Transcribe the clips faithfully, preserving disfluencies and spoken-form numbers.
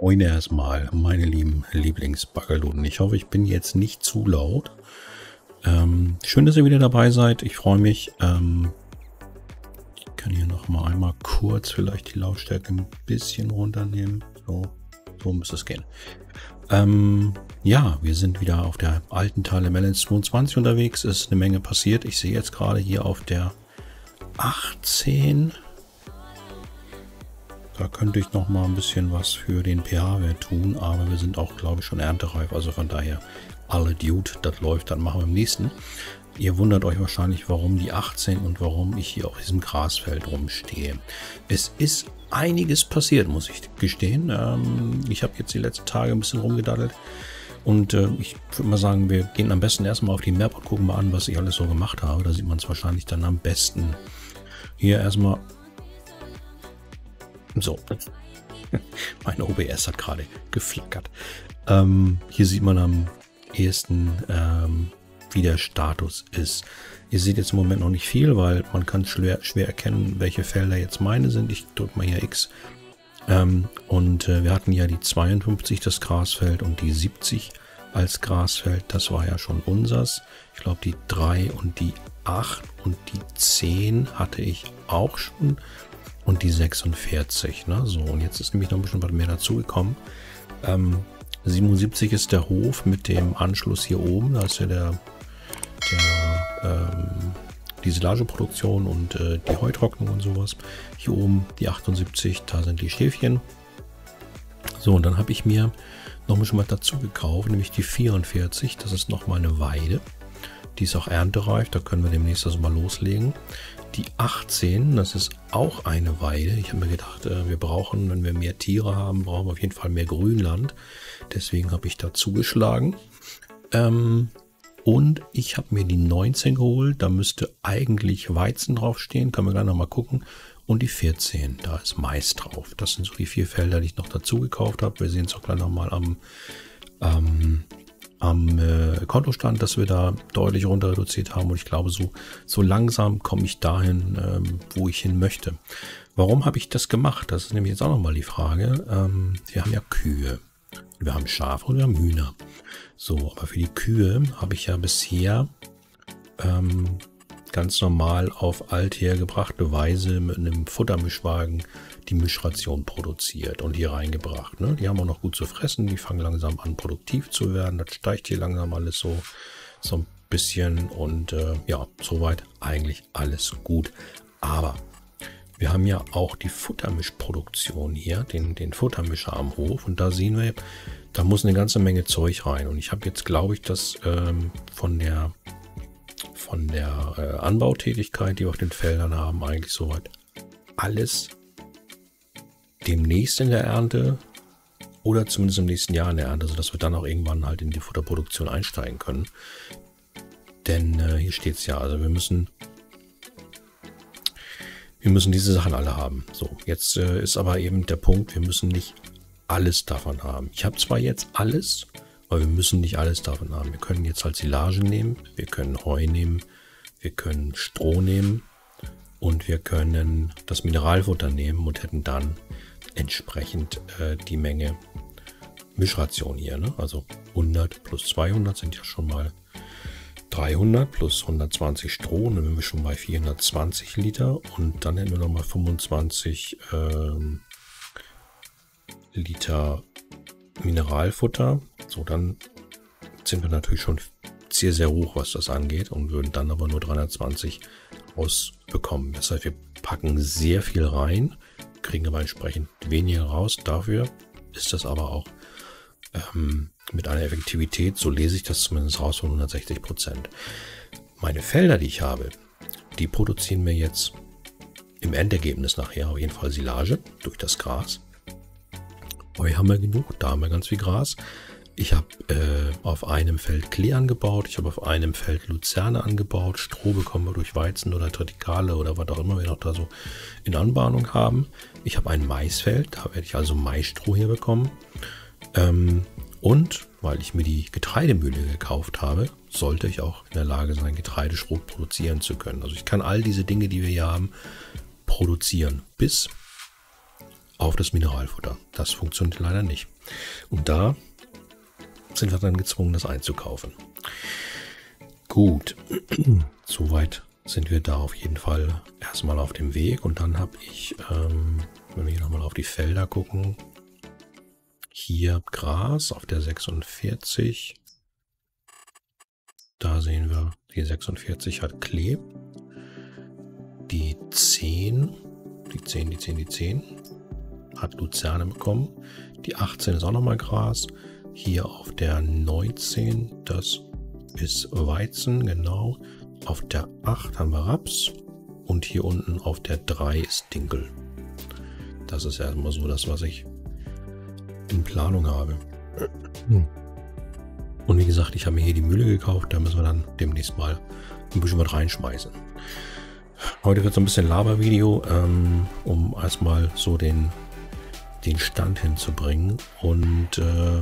Moin erstmal, meine lieben Lieblingsbaggerloten. Ich hoffe, ich bin jetzt nicht zu laut. Ähm, schön, dass ihr wieder dabei seid. Ich freue mich. Ähm, ich kann hier noch mal einmal kurz vielleicht die Lautstärke ein bisschen runternehmen. So, so müsste es gehen. Ähm, ja, wir sind wieder auf der alten Thale Melons zweiundzwanzig unterwegs. Es ist eine Menge passiert. Ich sehe jetzt gerade hier auf der achtzehn. Da könnte ich noch mal ein bisschen was für den pH-Wert tun, aber wir sind auch, glaube ich, schon erntereif. Also von daher, alle Dude, das läuft, dann machen wir im nächsten. Ihr wundert euch wahrscheinlich, warum die achtzehn und warum ich hier auf diesem Grasfeld rumstehe. Es ist einiges passiert, muss ich gestehen. Ähm, ich habe jetzt die letzten Tage ein bisschen rumgedaddelt. Und äh, ich würde mal sagen, wir gehen am besten erstmal auf die Map und gucken mal an, was ich alles so gemacht habe. Da sieht man es wahrscheinlich dann am besten. Hier erstmal... So, mein O B S hat gerade geflackert. Ähm, hier sieht man am ehesten, ähm, wie der Status ist. Ihr seht jetzt im Moment noch nicht viel, weil man kann schwer, schwer erkennen, welche Felder jetzt meine sind. Ich drücke mal hier X. Ähm, und äh, wir hatten ja die zweiundfünfzig, das Grasfeld, und die siebzig als Grasfeld. Das war ja schon unsers. Ich glaube, die drei und die acht und die zehn hatte ich auch schon. Und die sechsundvierzig, ne? So, und jetzt ist nämlich noch ein bisschen was mehr dazugekommen. Ähm, siebenundsiebzig ist der Hof mit dem Anschluss hier oben. Da ist ja der, der ähm, die Silageproduktion und äh, die Heutrocknung und sowas. Hier oben die achtundsiebzig, da sind die Schäfchen. So, und dann habe ich mir noch ein bisschen was dazu gekauft, nämlich die vierundvierzig. Das ist nochmal eine Weide. Die ist auch erntereif, da können wir demnächst also mal loslegen. Die achtzehn, das ist auch eine Weide. Ich habe mir gedacht, wir brauchen, wenn wir mehr Tiere haben, brauchen wir auf jeden Fall mehr Grünland. Deswegen habe ich da zugeschlagen. Ähm, und ich habe mir die neunzehn geholt. Da müsste eigentlich Weizen draufstehen. Können wir gleich nochmal gucken. Und die vierzehn, da ist Mais drauf. Das sind so die vier Felder, die ich noch dazu gekauft habe. Wir sehen es auch gleich nochmal am... am am äh, Kontostand, dass wir da deutlich runter reduziert haben, und ich glaube, so, so langsam komme ich dahin, ähm, wo ich hin möchte. Warum habe ich das gemacht? Das ist nämlich jetzt auch nochmal die Frage. Ähm, wir haben ja Kühe, wir haben Schafe und wir haben Hühner. So, aber für die Kühe habe ich ja bisher ähm, ganz normal auf althergebrachte Weise mit einem Futtermischwagen die Mischration produziert und hier reingebracht. Ne? Die haben auch noch gut zu fressen, die fangen langsam an produktiv zu werden. Das steigt hier langsam alles so, so ein bisschen, und äh, ja, soweit eigentlich alles gut. Aber wir haben ja auch die Futtermischproduktion hier, den, den Futtermischer am Hof, und da sehen wir, da muss eine ganze Menge Zeug rein. Und ich habe jetzt, glaube ich, das ähm, von der von der äh, Anbautätigkeit, die wir auf den Feldern haben, eigentlich soweit alles demnächst in der Ernte oder zumindest im nächsten Jahr in der Ernte, sodass wir dann auch irgendwann halt in die Futterproduktion einsteigen können. Denn äh, hier steht es ja, also wir müssen wir müssen diese Sachen alle haben. So, jetzt äh, ist aber eben der Punkt, wir müssen nicht alles davon haben. Ich habe zwar jetzt alles, aber wir müssen nicht alles davon haben. Wir können jetzt halt Silage nehmen, wir können Heu nehmen, wir können Stroh nehmen und wir können das Mineralfutter nehmen und hätten dann entsprechend äh, die Menge Mischration hier. Ne? Also hundert plus zweihundert sind ja schon mal dreihundert, plus hundertzwanzig Stroh, dann sind wir schon bei vierhundertzwanzig Liter, und dann hätten wir nochmal fünfundzwanzig ähm, Liter Mineralfutter. So, dann sind wir natürlich schon sehr, sehr hoch, was das angeht, und würden dann aber nur dreihundertzwanzig rausbekommen. Das heißt, wir packen sehr viel rein, kriegen aber entsprechend weniger raus. Dafür ist das aber auch ähm, mit einer Effektivität, so lese ich das zumindest raus, von hundertsechzig Prozent. Meine Felder, die ich habe, die produzieren mir jetzt im Endergebnis nachher auf jeden Fall Silage durch das Gras. Heu haben wir genug, da haben wir ganz viel Gras. Ich habe äh, auf einem Feld Klee angebaut, ich habe auf einem Feld Luzerne angebaut, Stroh bekommen wir durch Weizen oder Tritikale oder was auch immer wir noch da so in Anbahnung haben. Ich habe ein Maisfeld, da werde ich also Maisstroh hier bekommen. Ähm, und weil ich mir die Getreidemühle gekauft habe, sollte ich auch in der Lage sein, Getreideschrot produzieren zu können. Also ich kann all diese Dinge, die wir hier haben, produzieren, bis auf das Mineralfutter. Das funktioniert leider nicht. Und da sind wir dann gezwungen, das einzukaufen. Gut, soweit sind wir da auf jeden Fall erstmal auf dem Weg. Und dann habe ich, ähm, wenn wir hier nochmal auf die Felder gucken, hier Gras auf der sechsundvierzig. Da sehen wir, die sechsundvierzig hat Klee. Die zehn, die zehn, die zehn, die zehn hat Luzerne bekommen. Die achtzehn ist auch nochmal Gras. Hier auf der neunzehn, das ist Weizen, genau. Auf der acht haben wir Raps. Und hier unten auf der drei ist Dinkel. Das ist erstmal so das, was ich in Planung habe. Und wie gesagt, ich habe mir hier die Mühle gekauft. Da müssen wir dann demnächst mal ein bisschen was reinschmeißen. Heute wird so ein bisschen Labervideo, ähm, um erstmal so den, den Stand hinzubringen. Und äh,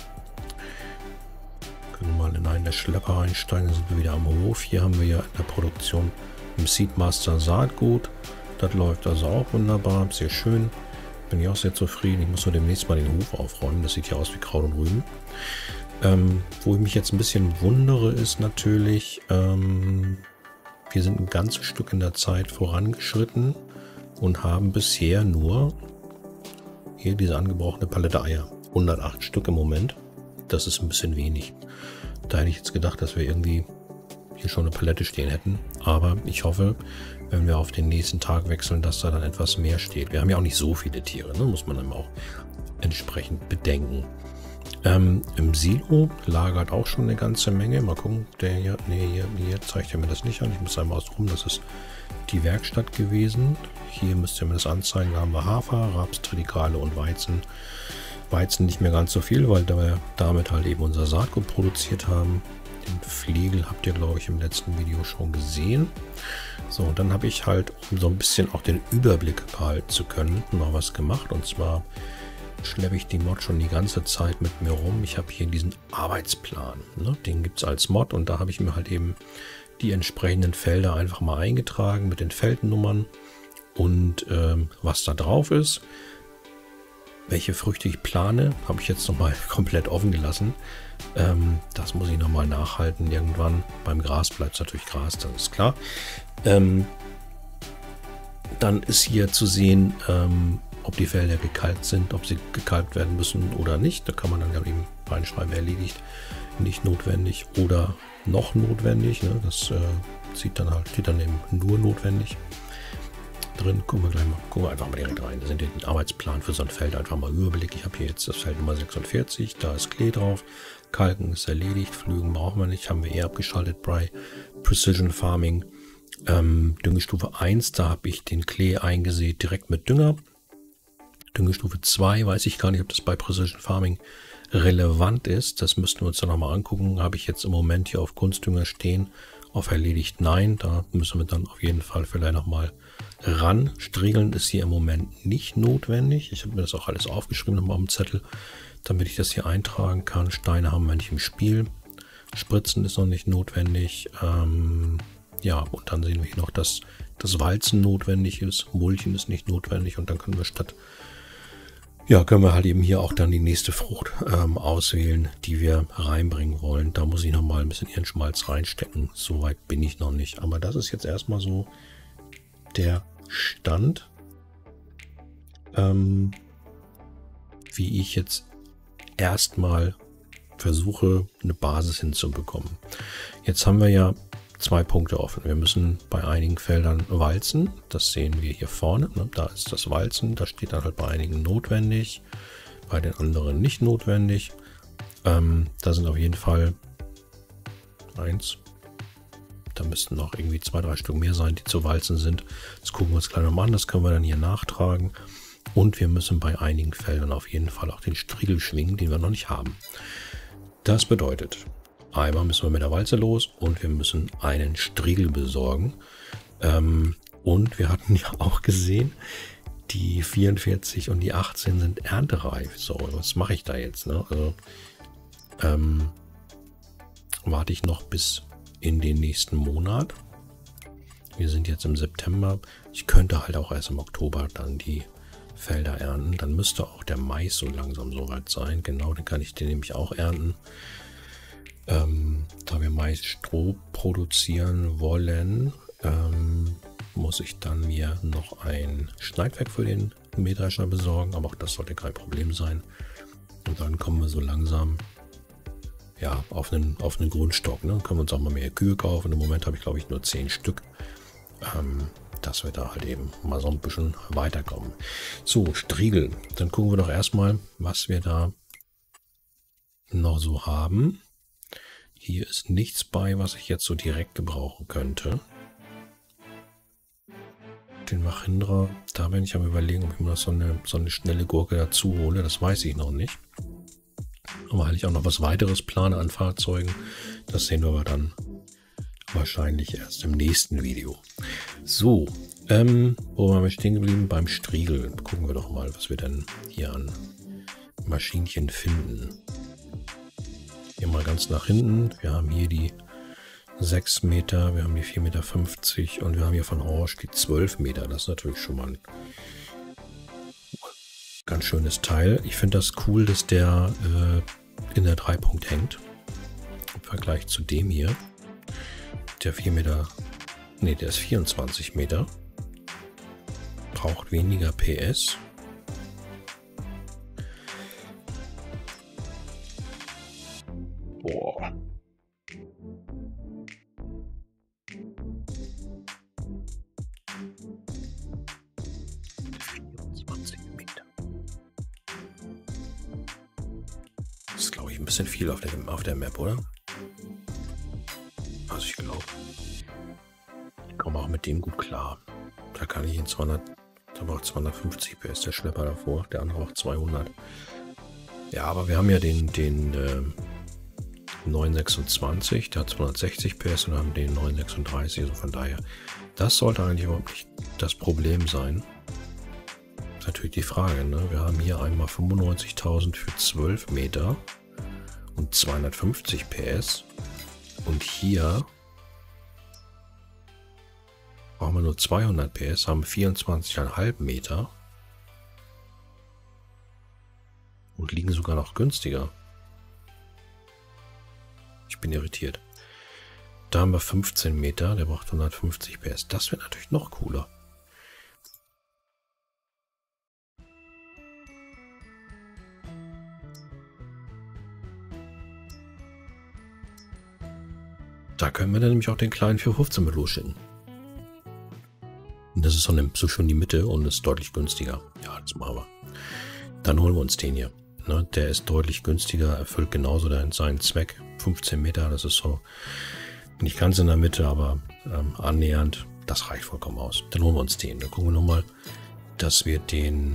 können wir mal in einen der Schlepper einsteigen. Dann sind wir wieder am Hof. Hier haben wir ja in der Produktion im Seedmaster Saatgut. Das läuft also auch wunderbar. Sehr schön. Bin ich auch sehr zufrieden. Ich muss nur demnächst mal den Hof aufräumen. Das sieht ja aus wie Kraut und Rüben. Ähm, wo ich mich jetzt ein bisschen wundere, ist natürlich, ähm, wir sind ein ganzes Stück in der Zeit vorangeschritten und haben bisher nur hier diese angebrochene Palette Eier. hundertacht Stück im Moment. Das ist ein bisschen wenig. Da hätte ich jetzt gedacht, dass wir irgendwie hier schon eine Palette stehen hätten. Aber ich hoffe, wenn wir auf den nächsten Tag wechseln, dass da dann etwas mehr steht. Wir haben ja auch nicht so viele Tiere, ne? Muss man dann auch entsprechend bedenken. Ähm, Im Silo lagert auch schon eine ganze Menge. Mal gucken, der hier, nee, hier, hier zeigt er mir das nicht an. Ich muss einmal ausruhen, das ist die Werkstatt gewesen. Hier müsst ihr mir das anzeigen. Da haben wir Hafer, Raps, Tritikale und Weizen. Weizen nicht mehr ganz so viel, weil wir damit halt eben unser Saatgut produziert haben. Den Flegel habt ihr, glaube ich, im letzten Video schon gesehen. So, und dann habe ich halt, um so ein bisschen auch den Überblick behalten zu können, noch was gemacht. Und zwar schleppe ich die Mod schon die ganze Zeit mit mir rum. Ich habe hier diesen Arbeitsplan. Ne? Den gibt es als Mod und da habe ich mir halt eben die entsprechenden Felder einfach mal eingetragen mit den Feldnummern und ähm, was da drauf ist. Welche Früchte ich plane, habe ich jetzt nochmal komplett offen gelassen. Ähm, das muss ich nochmal nachhalten irgendwann. Beim Gras bleibt es natürlich Gras, das ist klar. Ähm, dann ist hier zu sehen, ähm, ob die Felder gekalkt sind, ob sie gekalkt werden müssen oder nicht. Da kann man dann eben reinschreiben, erledigt, nicht notwendig oder noch notwendig. Ne? Das äh, sieht dann halt, steht dann eben nur notwendig drin. Gucken wir gleich mal, gucken wir einfach mal direkt rein. Da sind den Arbeitsplan für so ein Feld einfach mal Überblick. Ich habe hier jetzt das Feld Nummer sechsundvierzig, da ist Klee drauf. Kalken ist erledigt, Pflügen brauchen wir nicht, haben wir eher abgeschaltet bei Precision Farming. Ähm, Düngestufe eins, da habe ich den Klee eingesät direkt mit Dünger. Düngestufe zwei, weiß ich gar nicht, ob das bei Precision Farming relevant ist. Das müssten wir uns dann nochmal angucken. Habe ich jetzt im Moment hier auf Kunstdünger stehen. Auf erledigt nein. Da müssen wir dann auf jeden Fall vielleicht nochmal ran. Striegeln ist hier im Moment nicht notwendig. Ich habe mir das auch alles aufgeschrieben nochmal auf dem Zettel, damit ich das hier eintragen kann. Steine haben wir nicht im Spiel. Spritzen ist noch nicht notwendig. Ähm, ja, und dann sehen wir hier noch, dass das Walzen notwendig ist. Mulchen ist nicht notwendig. Und dann können wir statt Ja, können wir halt eben hier auch dann die nächste Frucht ähm, auswählen, die wir reinbringen wollen. Da muss ich noch mal ein bisschen Hirnschmalz reinstecken. Soweit bin ich noch nicht. Aber das ist jetzt erstmal so der Stand, ähm, wie ich jetzt erstmal versuche, eine Basis hinzubekommen. Jetzt haben wir ja zwei Punkte offen. Wir müssen bei einigen Feldern walzen. Das sehen wir hier vorne. Ne? Da ist das Walzen. Da steht dann halt bei einigen notwendig, bei den anderen nicht notwendig. Ähm, da sind auf jeden Fall eins. Da müssten noch irgendwie zwei, drei Stück mehr sein, die zu walzen sind. Das gucken wir uns gleich nochmal an. Das können wir dann hier nachtragen. Und wir müssen bei einigen Feldern auf jeden Fall auch den Striegel schwingen, den wir noch nicht haben. Das bedeutet, einmal müssen wir mit der Walze los und wir müssen einen Striegel besorgen. Ähm, und wir hatten ja auch gesehen, die vierundvierzig und die achtzehn sind erntereif. So, was mache ich da jetzt? Ne? Also, ähm, warte ich noch bis in den nächsten Monat. Wir sind jetzt im September. Ich könnte halt auch erst im Oktober dann die Felder ernten. Dann müsste auch der Mais so langsam soweit sein. Genau, dann kann ich den nämlich auch ernten. Ähm, da wir Mais-Stroh produzieren wollen, ähm, muss ich dann mir noch ein Schneidwerk für den Mähdrescher besorgen. Aber auch das sollte kein Problem sein. Und dann kommen wir so langsam ja, auf einen, auf einen Grundstock. Ne? Dann können wir uns auch mal mehr Kühe kaufen. Im Moment habe ich, glaube ich, nur zehn Stück. Ähm, dass wir da halt eben mal so ein bisschen weiterkommen. So, Striegel. Dann gucken wir doch erstmal, was wir da noch so haben. Hier ist nichts bei, was ich jetzt so direkt gebrauchen könnte. Den Mahindra, da bin ich am Überlegen, ob ich mir noch so eine, so eine schnelle Gurke dazu hole. Das weiß ich noch nicht. Aber weil ich auch noch was weiteres plane an Fahrzeugen, das sehen wir aber dann wahrscheinlich erst im nächsten Video. So, ähm, wo waren wir stehen geblieben? Beim Striegel. Gucken wir doch mal, was wir denn hier an Maschinchen finden. Hier mal ganz nach hinten. Wir haben hier die sechs Meter, wir haben die vier Meter fünfzig und wir haben hier von Orange die zwölf Meter. Das ist natürlich schon mal ein ganz schönes Teil. Ich finde das cool, dass der äh, in der drei Punkt hängt. Im Vergleich zu dem hier. Der vier Meter, ne, der ist vierundzwanzig Meter. Braucht weniger P S. Boah. vierundzwanzig Meter. Das ist, glaube ich, ein bisschen viel auf der, auf der Map, oder? Also ich glaube, ich komme auch mit dem gut klar. Da kann ich in zweihundert, da braucht zweihundertfünfzig P S der Schlepper davor, der andere braucht zweihundert. Ja, aber wir haben ja den, den äh, neun sechsundzwanzig, der hat zweihundertsechzig P S und haben den neun sechsunddreißig, also von daher, das sollte eigentlich überhaupt nicht das Problem sein. Das ist natürlich die Frage, ne? Wir haben hier einmal fünfundneunzigtausend für zwölf Meter und zweihundertfünfzig P S. Und hier brauchen wir nur zweihundert P S, haben vierundzwanzig Komma fünf Meter und liegen sogar noch günstiger. Ich bin irritiert. Da haben wir fünfzehn Meter, der braucht hundertfünfzig P S. Das wird natürlich noch cooler. Da können wir dann nämlich auch den kleinen vier fünfzehn mit losschicken. Und das ist so, eine, so schön die Mitte und ist deutlich günstiger. Ja, das machen wir. Dann holen wir uns den hier. Ne, der ist deutlich günstiger, erfüllt genauso seinen Zweck. fünfzehn Meter, das ist so nicht ganz in der Mitte, aber ähm, annähernd. Das reicht vollkommen aus. Dann holen wir uns den. Dann gucken wir nochmal, dass wir den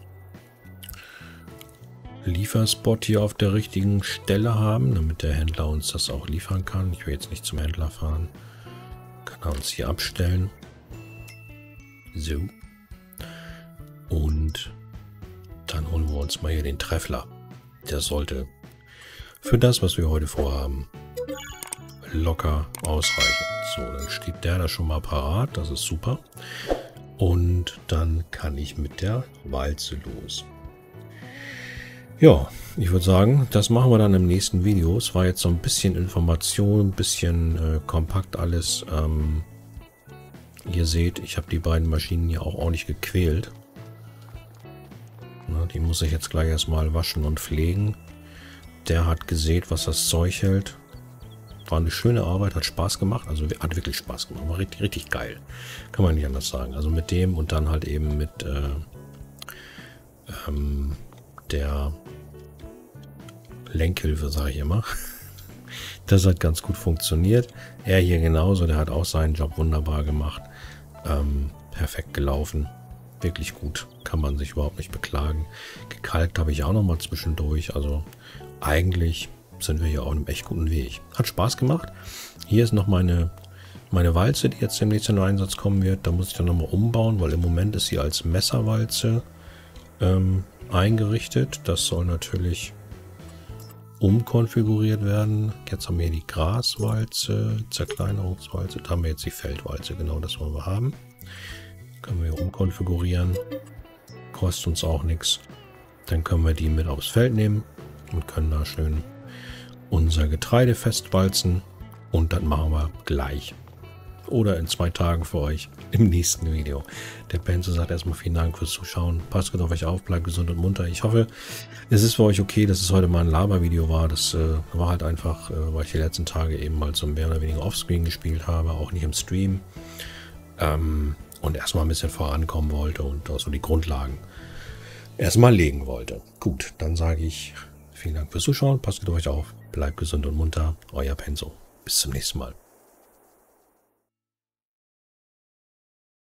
Lieferspot hier auf der richtigen Stelle haben, damit der Händler uns das auch liefern kann. Ich will jetzt nicht zum Händler fahren. Kann er uns hier abstellen. So. Und dann holen wir uns mal hier den Treffler. Der sollte für das, was wir heute vorhaben, locker ausreichen. So, dann steht der da schon mal parat. Das ist super. Und dann kann ich mit der Walze los. Ja, ich würde sagen, das machen wir dann im nächsten Video. Es war jetzt so ein bisschen Information, ein bisschen äh, kompakt alles. Ähm, ihr seht, ich habe die beiden Maschinen ja auch ordentlich gequält. Na, die muss ich jetzt gleich erstmal waschen und pflegen. Der hat gesät, was das Zeug hält. War eine schöne Arbeit, hat Spaß gemacht. Also hat wirklich Spaß gemacht. War richtig, richtig geil. Kann man nicht anders sagen. Also mit dem und dann halt eben mit äh, ähm, der Lenkhilfe, sage ich immer. Das hat ganz gut funktioniert. Er hier genauso, der hat auch seinen Job wunderbar gemacht. Ähm, perfekt gelaufen. Wirklich gut. Kann man sich überhaupt nicht beklagen. Gekalkt habe ich auch noch mal zwischendurch. Also eigentlich sind wir hier auf einem echt guten Weg. Hat Spaß gemacht. Hier ist noch meine, meine Walze, die jetzt demnächst in den Einsatz kommen wird. Da muss ich dann nochmal umbauen, weil im Moment ist sie als Messerwalze ähm, eingerichtet. Das soll natürlich umkonfiguriert werden. Jetzt haben wir hier die Graswalze, Zerkleinerungswalze. Da haben wir jetzt die Feldwalze. Genau das wollen wir haben. Können wir hier umkonfigurieren. kostet uns auch nichts. Dann können wir die mit aufs Feld nehmen und können da schön unser Getreide festwalzen. Und das machen wir gleich. Oder in zwei Tagen für euch im nächsten Video. Der Benzo sagt erstmal vielen Dank fürs Zuschauen. Passt gut auf euch auf, bleibt gesund und munter. Ich hoffe, es ist für euch okay, dass es heute mal ein Laber-Video war. Das äh, war halt einfach, äh, weil ich die letzten Tage eben mal so mehr oder weniger offscreen gespielt habe, auch nicht im Stream. Ähm, und erstmal ein bisschen vorankommen wollte und auch so die Grundlagen erstmal legen wollte. Gut, dann sage ich vielen Dank fürs Zuschauen. Passt gut auf euch auf, bleibt gesund und munter. Euer Benzo. Bis zum nächsten Mal.